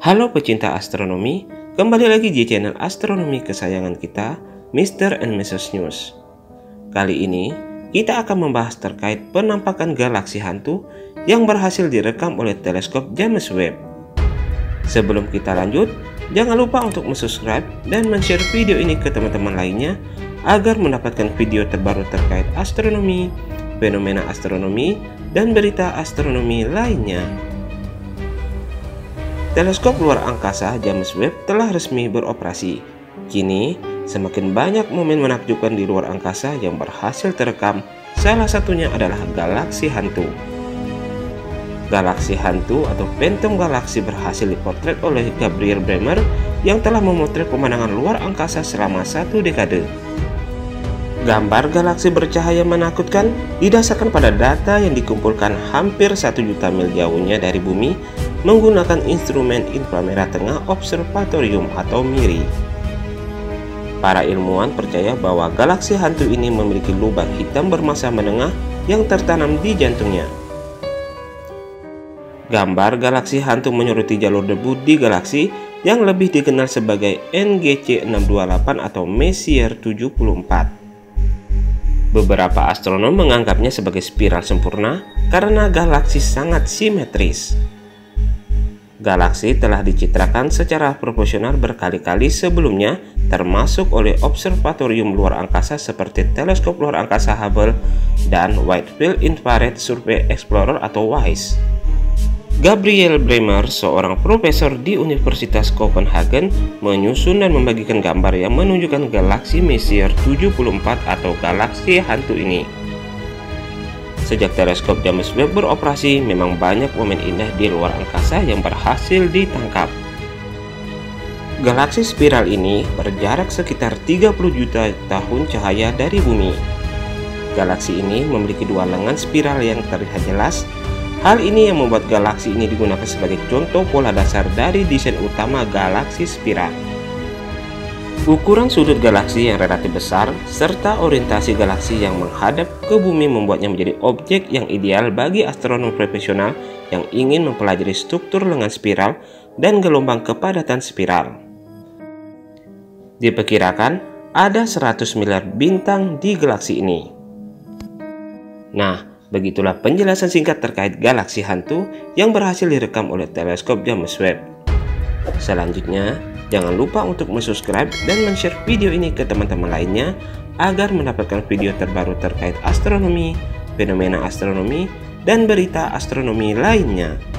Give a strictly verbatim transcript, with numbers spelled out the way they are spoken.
Halo pecinta astronomi, kembali lagi di channel astronomi kesayangan kita, Mister and Missus News. Kali ini, kita akan membahas terkait penampakan galaksi hantu yang berhasil direkam oleh teleskop James Webb. Sebelum kita lanjut, jangan lupa untuk subscribe dan share video ini ke teman-teman lainnya agar mendapatkan video terbaru terkait astronomi, fenomena astronomi, dan berita astronomi lainnya. Teleskop luar angkasa James Webb telah resmi beroperasi. Kini, semakin banyak momen menakjubkan di luar angkasa yang berhasil terekam, salah satunya adalah galaksi hantu. Galaksi hantu atau Phantom Galaxy berhasil dipotret oleh Gabriel Bremer yang telah memotret pemandangan luar angkasa selama satu dekade. Gambar galaksi bercahaya menakutkan didasarkan pada data yang dikumpulkan hampir satu juta mil jauhnya dari bumi menggunakan instrumen inframerah tengah observatorium atau M I R I. Para ilmuwan percaya bahwa galaksi hantu ini memiliki lubang hitam bermassa menengah yang tertanam di jantungnya. Gambar galaksi hantu menyoroti jalur debu di galaksi yang lebih dikenal sebagai N G C enam dua delapan atau Messier tujuh puluh empat. Beberapa astronom menganggapnya sebagai spiral sempurna karena galaksi sangat simetris. Galaksi telah dicitrakan secara proporsional berkali-kali sebelumnya, termasuk oleh observatorium luar angkasa seperti teleskop luar angkasa Hubble dan Wide Field Infrared Survey Explorer atau WISE. Gabriel Bremer, seorang profesor di Universitas Copenhagen, menyusun dan membagikan gambar yang menunjukkan galaksi Messier tujuh puluh empat atau galaksi hantu ini. Sejak teleskop James Webb beroperasi, memang banyak momen indah di luar angkasa yang berhasil ditangkap. Galaksi spiral ini berjarak sekitar tiga puluh juta tahun cahaya dari bumi. Galaksi ini memiliki dua lengan spiral yang terlihat jelas. Hal ini yang membuat galaksi ini digunakan sebagai contoh pola dasar dari desain utama galaksi spiral. Ukuran sudut galaksi yang relatif besar serta orientasi galaksi yang menghadap ke bumi membuatnya menjadi objek yang ideal bagi astronom profesional yang ingin mempelajari struktur lengan spiral dan gelombang kepadatan spiral. Diperkirakan ada seratus miliar bintang di galaksi ini. Nah, begitulah penjelasan singkat terkait galaksi hantu yang berhasil direkam oleh teleskop James Webb. Selanjutnya, jangan lupa untuk subscribe dan share video ini ke teman-teman lainnya agar mendapatkan video terbaru terkait astronomi, fenomena astronomi, dan berita astronomi lainnya.